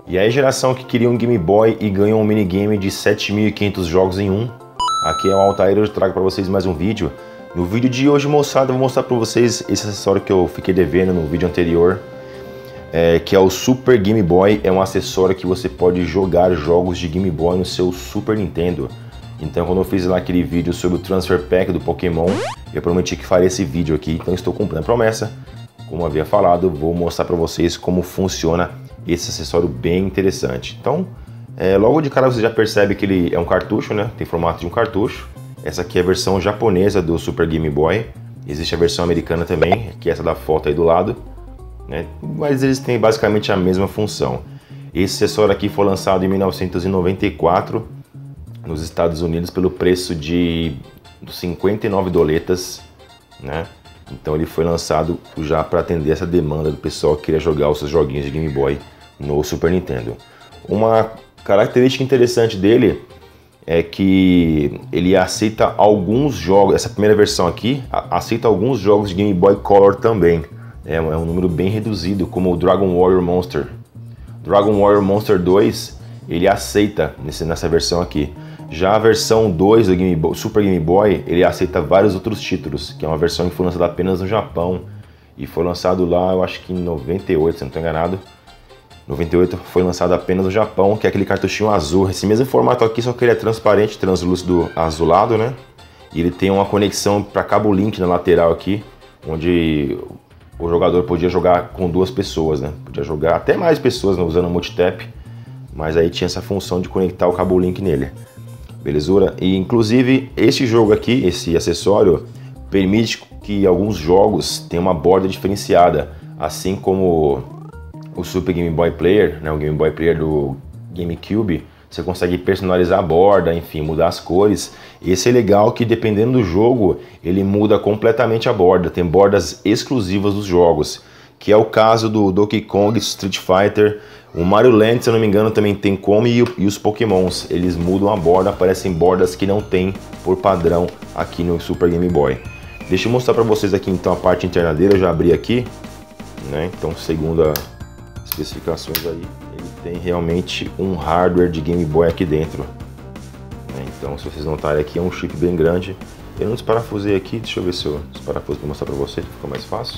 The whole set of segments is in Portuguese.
E aí, geração que queria um Game Boy e ganhou um minigame de 7.500 jogos em um. Aqui é o Altair, eu trago para vocês mais um vídeo. No vídeo de hoje, moçada, eu vou mostrar para vocês esse acessório que eu fiquei devendo no vídeo anterior. Que é o Super Game Boy. É um acessório que você pode jogar jogos de Game Boy no seu Super Nintendo. Então, quando eu fiz lá aquele vídeo sobre o Transfer Pack do Pokémon, eu prometi que faria esse vídeo aqui. Então, estou cumprindo a promessa. Como havia falado, vou mostrar para vocês como funciona esse acessório bem interessante. Então, logo de cara você já percebe que ele é um cartucho, né? Tem formato de um cartucho. Essa aqui é a versão japonesa do Super Game Boy. Existe a versão americana também, que é essa da foto aí do lado, né? Mas eles têm basicamente a mesma função. Esse acessório aqui foi lançado em 1994 nos Estados Unidos pelo preço de 59 doletas, né? Então ele foi lançado já para atender essa demanda do pessoal que queria jogar os seus joguinhos de Game Boy no Super Nintendo. Uma característica interessante dele é que ele aceita alguns jogos, essa primeira versão aqui aceita alguns jogos de Game Boy Color também. É um número bem reduzido, como o Dragon Warrior Monster. Dragon Warrior Monster 2 ele aceita nessa versão aqui. Já a versão 2 do Super Game Boy, ele aceita vários outros títulos, que é uma versão que foi lançada apenas no Japão. E foi lançado lá, eu acho que em 98, se não estou enganado. 98 foi lançado apenas no Japão, que é aquele cartuchinho azul. Esse mesmo formato aqui, só que ele é transparente, translúcido azulado, né? E ele tem uma conexão para cabo link na lateral aqui, onde o jogador podia jogar com duas pessoas, né? Podia jogar até mais pessoas, né, usando o multitap, mas aí tinha essa função de conectar o cabo link nele. Belezura? E inclusive este jogo aqui, esse acessório, permite que alguns jogos tenham uma borda diferenciada, assim como o Super Game Boy Player, né, o Game Boy Player do GameCube. Você consegue personalizar a borda, enfim, mudar as cores. Esse é legal que dependendo do jogo, ele muda completamente a borda. Tem bordas exclusivas dos jogos, que é o caso do Donkey Kong, Street Fighter, o Mario Land, se eu não me engano, também tem como, e os Pokémons. Eles mudam a borda, aparecem bordas que não tem por padrão aqui no Super Game Boy. Deixa eu mostrar para vocês aqui então a parte interna dele, eu já abri aqui, né? Então, segundo as especificações aí, ele tem realmente um hardware de Game Boy aqui dentro, né? Então, se vocês notarem aqui, é um chip bem grande. Eu não desparafusei aqui, deixa eu ver se eu desparafuso para mostrar para vocês, fica mais fácil.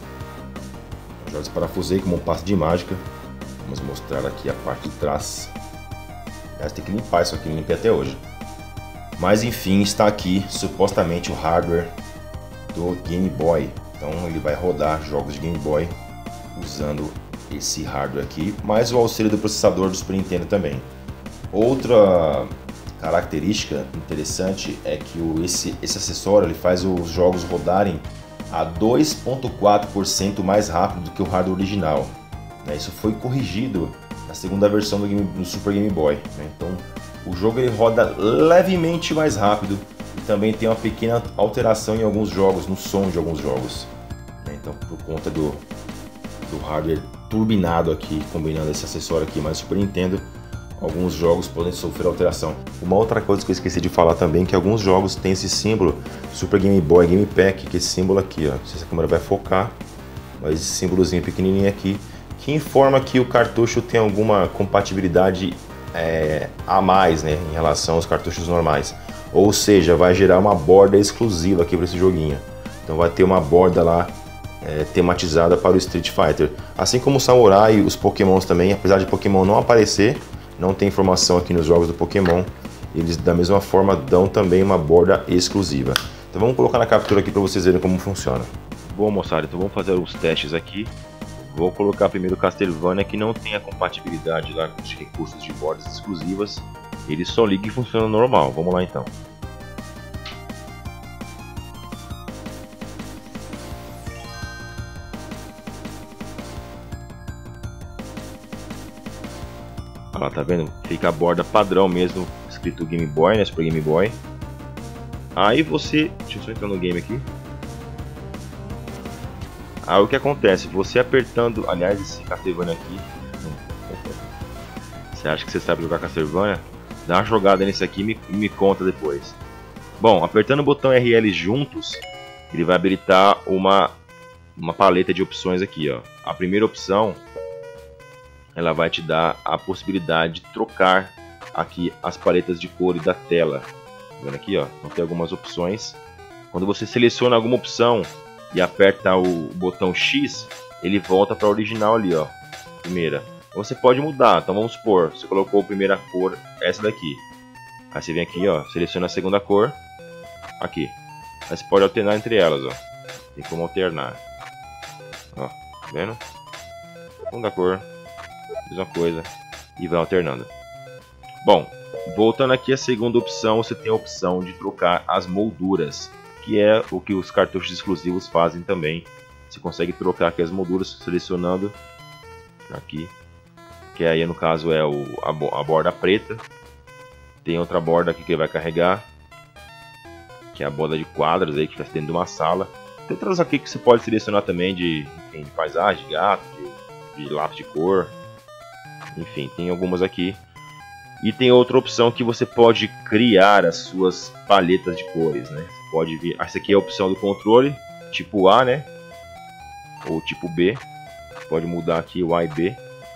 Eu já desparafusei como um passe de mágica. Vamos mostrar aqui a parte de trás. Tem que limpar isso aqui, não limpei até hoje. Mas enfim, está aqui supostamente o hardware do Game Boy. Então ele vai rodar jogos de Game Boy usando esse hardware aqui, mais o auxílio do processador do Super Nintendo também. Outra característica interessante é que esse acessório ele faz os jogos rodarem a 2,4% mais rápido do que o hardware original. Isso foi corrigido na segunda versão do Super Game Boy, né? Então o jogo ele roda levemente mais rápido e também tem uma pequena alteração em alguns jogos, no som de alguns jogos, né? Então, por conta do hardware turbinado aqui, combinando esse acessório aqui mais Super Nintendo, alguns jogos podem sofrer alteração. Uma outra coisa que eu esqueci de falar também, que alguns jogos têm esse símbolo Super Game Boy Game Pack, que é esse símbolo aqui, ó. Não sei se a câmera vai focar, mas esse símbolozinho pequenininho aqui, que informa que o cartucho tem alguma compatibilidade a mais, né, em relação aos cartuchos normais. Ou seja, vai gerar uma borda exclusiva aqui para esse joguinho. Então vai ter uma borda lá tematizada para o Street Fighter. Assim como o Samurai e os Pokémons também, apesar de Pokémon não aparecer, não tem informação aqui nos jogos do Pokémon, eles da mesma forma dão também uma borda exclusiva. Então vamos colocar na captura aqui para vocês verem como funciona. Bom, moçada, então vamos fazer os testes aqui. Vou colocar primeiro o Castlevania, que não tem a compatibilidade lá com os recursos de bordas exclusivas. Ele só liga e funciona normal. Vamos lá então. Olha lá, tá vendo? Fica a borda padrão mesmo, escrito Game Boy, né? Super Game Boy. Aí você... Deixa eu só entrar no game aqui. Aí o que acontece? Você apertando... Aliás, esse Castlevania aqui... Você acha que você sabe jogar Castlevania? Dá uma jogada nesse aqui e me conta depois. Bom, apertando o botão RL juntos, ele vai habilitar uma paleta de opções aqui, ó. A primeira opção ela vai te dar a possibilidade de trocar aqui as paletas de cores da tela. Tá vendo aqui, ó? Então tem algumas opções. Quando você seleciona alguma opção e aperta o botão X, ele volta para a original ali, ó, primeira. Você pode mudar, então vamos supor, você colocou a primeira cor, essa daqui. Aí você vem aqui, ó, seleciona a segunda cor, aqui. Aí você pode alternar entre elas, ó. Tem como alternar. Ó, tá vendo? Segunda cor, mesma coisa, e vai alternando. Bom, voltando aqui à segunda opção, você tem a opção de trocar as molduras, que é o que os cartuchos exclusivos fazem também. Você consegue trocar aqui as molduras selecionando aqui, que aí no caso é a borda preta. Tem outra borda aqui que ele vai carregar, que é a borda de quadros aí que está dentro de uma sala. Tem outras aqui que você pode selecionar também de paisagem, de gato, de lápis de cor. Enfim, tem algumas aqui. E tem outra opção que você pode criar as suas paletas de cores, né? Você pode vir. Essa aqui é a opção do controle, tipo A, né? Ou tipo B. Pode mudar aqui o A e B.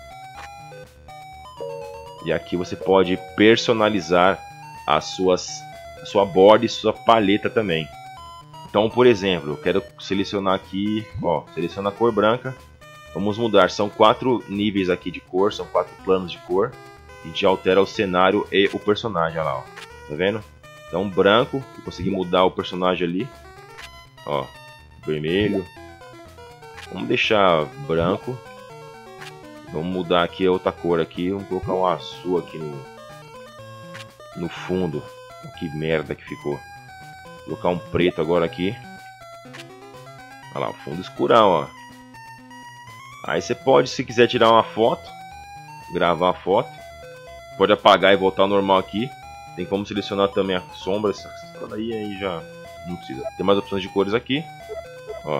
E aqui você pode personalizar a sua borda e sua paleta também. Então, por exemplo, eu quero selecionar aqui, ó, seleciona a cor branca. Vamos mudar, são 4 níveis aqui de cor, são 4 planos de cor. A gente altera o cenário e o personagem, olha lá, ó. Tá vendo? Então, branco, eu consegui mudar o personagem ali. Ó, vermelho. Vamos deixar branco. Vamos mudar aqui a outra cor aqui. Vamos colocar um azul aqui no fundo. Que merda que ficou. Vou colocar um preto agora aqui. Olha lá, o fundo escurão, ó. Aí você pode, se quiser tirar uma foto, gravar a foto, pode apagar e voltar ao normal aqui. Tem como selecionar também a sombra. Essa aí já não precisa. Tem mais opções de cores aqui, ó.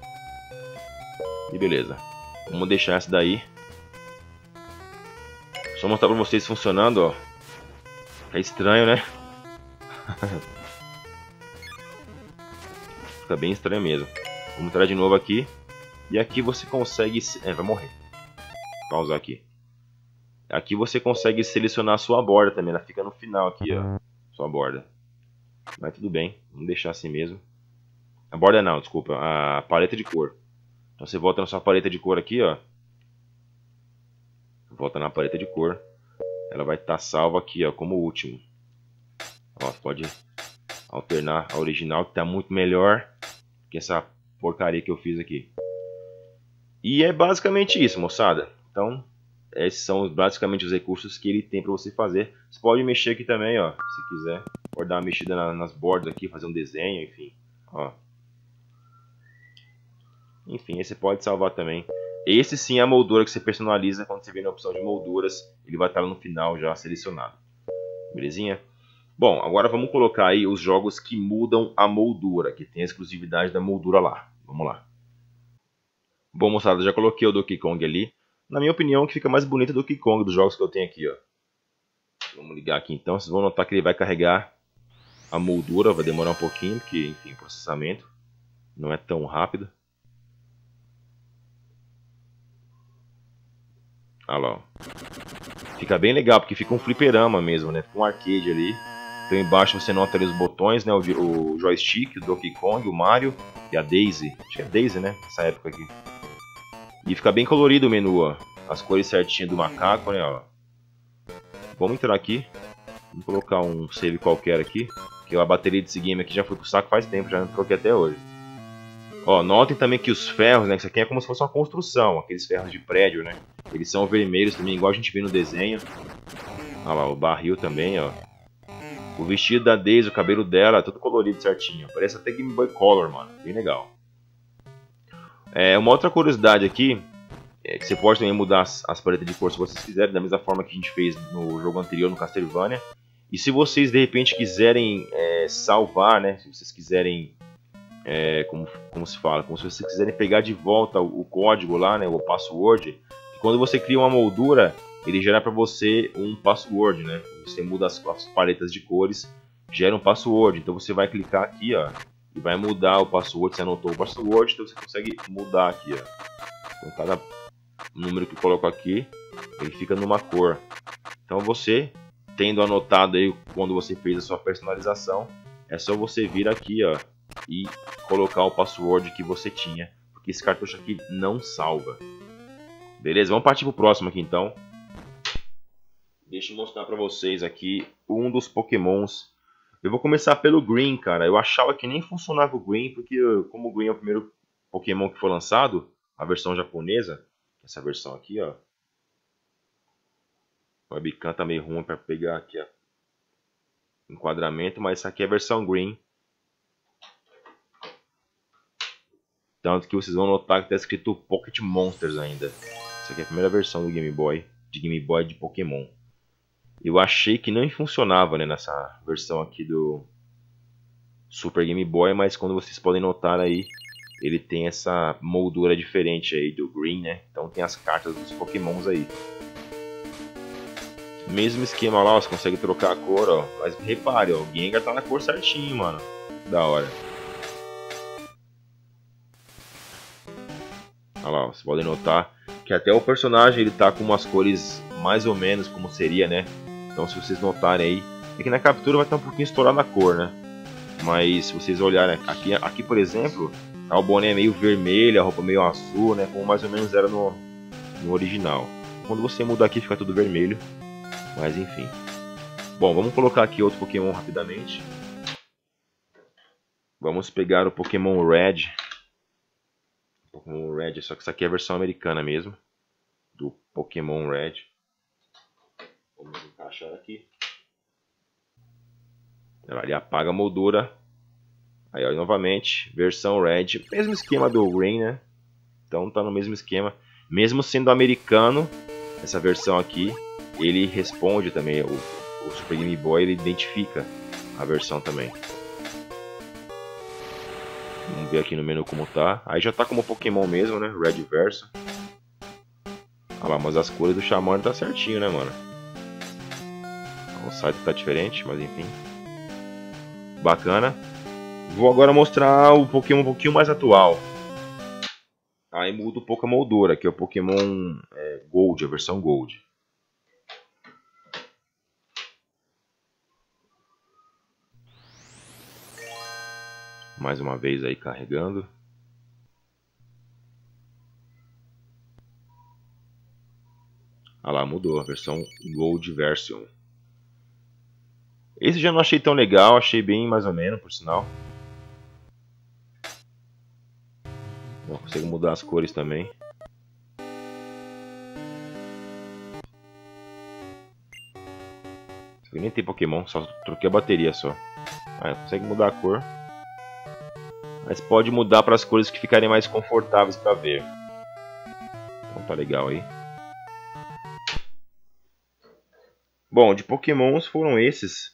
E beleza. Vamos deixar essa daí. Só mostrar pra vocês funcionando, ó. É estranho, né? Fica bem estranho mesmo. Vamos entrar de novo aqui. E aqui você consegue... vai morrer. Pausar aqui. Aqui você consegue selecionar a sua borda também. Ela fica no final aqui, ó. Sua borda. Mas tudo bem. Vamos deixar assim mesmo. A borda não, desculpa. A paleta de cor. Então você volta na sua paleta de cor aqui, ó. Volta na paleta de cor. Ela vai estar salva aqui, ó, como último. Ó, pode alternar a original, que está muito melhor que essa porcaria que eu fiz aqui. E é basicamente isso, moçada. Então, esses são basicamente os recursos que ele tem para você fazer. Você pode mexer aqui também, ó, se quiser. Pode dar uma mexida nas bordas aqui, fazer um desenho, enfim. Ó. Enfim, esse pode salvar também. Esse sim é a moldura que você personaliza. Quando você vem na opção de molduras, ele vai estar no final já selecionado. Belezinha? Bom, agora vamos colocar aí os jogos que mudam a moldura, que tem a exclusividade da moldura lá. Vamos lá. Bom, moçada, já coloquei o Donkey Kong ali. Na minha opinião, que fica mais bonito do Donkey Kong dos jogos que eu tenho aqui, ó. Vamos ligar aqui então. Vocês vão notar que ele vai carregar a moldura. Vai demorar um pouquinho, porque, enfim, o processamento não é tão rápido. Olha lá, ó. Fica bem legal, porque fica um fliperama mesmo, né? Fica um arcade ali. Então embaixo você nota ali os botões, né? O joystick, o Donkey Kong, o Mario e a Daisy. Acho que é Daisy, né? Nessa época aqui. E fica bem colorido o menu, ó. As cores certinhas do macaco, né? Ó. Vamos entrar aqui. Vamos colocar um save qualquer aqui. Que a bateria desse game aqui já foi pro saco faz tempo, já não troquei até hoje. Ó, notem também que os ferros, né? Isso aqui é como se fosse uma construção. Aqueles ferros de prédio, né? Eles são vermelhos também, igual a gente vê no desenho. Olha lá, o barril também, ó. O vestido da Daisy, o cabelo dela, tudo colorido certinho. Parece até Game Boy Color, mano. Bem legal. Uma outra curiosidade aqui é que você pode também mudar as paletas de cor se vocês quiserem, da mesma forma que a gente fez no jogo anterior, no Castlevania. E se vocês de repente quiserem salvar, né? Se vocês quiserem, como se fala, como se vocês quiserem pegar de volta o código lá, né? O password. Quando você cria uma moldura, ele gera para você um password, né? Você muda as paletas de cores, gera um password. Então você vai clicar aqui, ó, e vai mudar o password. Você anotou o password, então você consegue mudar aqui, ó. Então o número que eu coloco aqui, ele fica numa cor. Então você, tendo anotado aí quando você fez a sua personalização, é só você vir aqui, ó, e colocar o password que você tinha, porque esse cartucho aqui não salva. Beleza? Vamos partir pro próximo aqui então. Deixa eu mostrar pra vocês aqui um dos pokémons. Eu vou começar pelo Green, cara. Eu achava que nem funcionava o Green, porque como o Green é o primeiro Pokémon que foi lançado, a versão japonesa, essa versão aqui, ó. O webcam tá meio ruim para pegar aqui, ó, enquadramento, mas essa aqui é a versão Green. Tanto que vocês vão notar que tá escrito Pocket Monsters ainda. Essa aqui é a primeira versão do Game Boy de Pokémon. Eu achei que não funcionava, né, nessa versão aqui do Super Game Boy, mas quando vocês podem notar aí, ele tem essa moldura diferente aí do Green, né? Então tem as cartas dos Pokémons aí. Mesmo esquema lá, ó, você consegue trocar a cor, ó. Mas repare, ó, o Gengar tá na cor certinho, mano. Da hora. Olha lá, ó, vocês podem notar que até o personagem ele tá com umas cores mais ou menos como seria, né? Então se vocês notarem aí, é que na captura vai estar um pouquinho estourada a cor, né? Mas se vocês olharem aqui por exemplo, tá o boné meio vermelho, a roupa meio azul, né? Como mais ou menos era no original. Quando você muda aqui fica tudo vermelho. Mas enfim. Bom, vamos colocar aqui outro Pokémon rapidamente. Vamos pegar o Pokémon Red. Pokémon Red, só que essa aqui é a versão americana mesmo. Do Pokémon Red. Vamos encaixar aqui. Ele apaga a moldura. Aí, ó, novamente, versão Red. Mesmo esquema do Green, né? Então tá no mesmo esquema. Mesmo sendo americano, essa versão aqui, ele responde também. O Super Game Boy, ele identifica a versão também. Vamos ver aqui no menu como tá. Aí já tá como Pokémon mesmo, né? Red Verso. Olha lá, mas as cores do Charmander tá certinho, né, mano? O site tá diferente, mas enfim. Bacana. Vou agora mostrar o Pokémon um pouquinho mais atual. Aí muda um pouco a moldura, que é o Pokémon Gold, a versão Gold. Mais uma vez aí carregando. Ah lá, mudou a versão Gold Version. Esse já não achei tão legal, achei bem mais ou menos, por sinal. Bom, consigo mudar as cores também. Isso aqui nem tem Pokémon, só troquei a bateria só. Ah, consegue mudar a cor. Mas pode mudar para as cores que ficarem mais confortáveis para ver. Então tá legal aí. Bom, de Pokémons foram esses.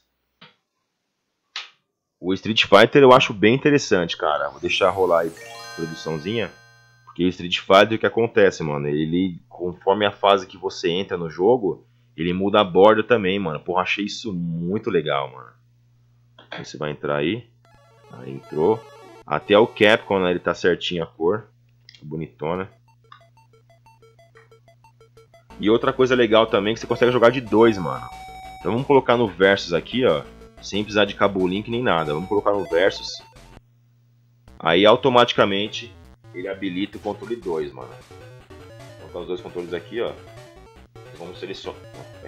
O Street Fighter eu acho bem interessante, cara. Vou deixar rolar aí a produçãozinha. Porque o Street Fighter, o que acontece, mano? Ele, conforme a fase que você entra no jogo, ele muda a borda também, mano. Porra, achei isso muito legal, mano. Você vai entrar aí. Aí entrou. Até o Capcom, né, ele tá certinho a cor. Bonitona. E outra coisa legal também é que você consegue jogar de dois, mano. Então vamos colocar no Versus aqui, ó. Sem precisar de cabo link nem nada. Vamos colocar no Versus. Aí automaticamente ele habilita o controle 2, mano. Vou colocar os dois controles aqui, ó. Vamos selecionar.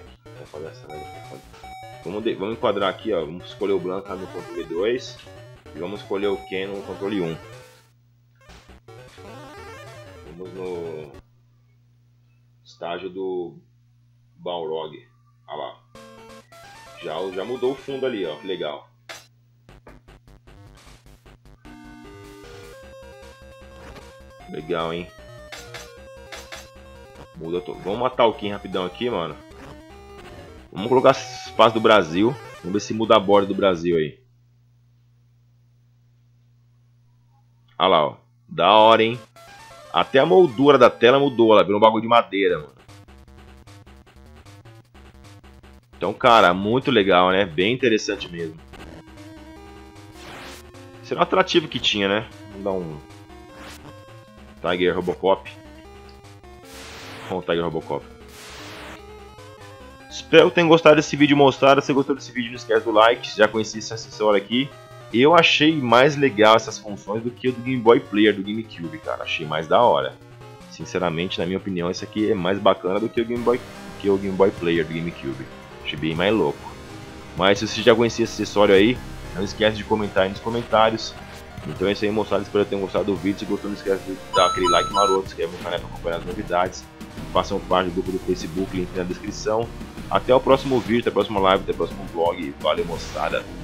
Vamos enquadrar aqui, ó. Vamos escolher o branco no controle 2. E vamos escolher o Ken no controle 1. Vamos no estágio do Balrog. Olha lá. Já mudou o fundo ali, ó. Que legal. Legal, hein? Muda todo. Vamos matar o Ken rapidão aqui, mano. Vamos colocar as fases do Brasil. Vamos ver se muda a borda do Brasil aí. Olha lá, ó. Da hora, hein? Até a moldura da tela mudou. Ela virou um bagulho de madeira, mano. Então, cara, muito legal, né? Bem interessante mesmo. Esse era um atrativo que tinha, né? Vamos dar um Tiger Robocop. com o Tiger Robocop. Espero que tenham gostado desse vídeo, mostrado. Se gostou desse vídeo, não esquece do like. Se já conhecia esse acessório aqui, eu achei mais legal essas funções do que o do Game Boy Player, do GameCube, cara. Achei mais da hora. Sinceramente, na minha opinião, esse aqui é mais bacana do que o Game Boy Player do GameCube. Achei bem mais louco. Mas se você já conhecia esse acessório aí, não esquece de comentar aí nos comentários. Então é isso aí, moçada. Espero que tenham gostado do vídeo. Se gostou, não esquece de dar aquele like maroto. Se inscreve no canal para acompanhar as novidades. Façam parte do grupo do Facebook, link na descrição. Até o próximo vídeo, até a próxima live, até o próximo vlog. Valeu, moçada.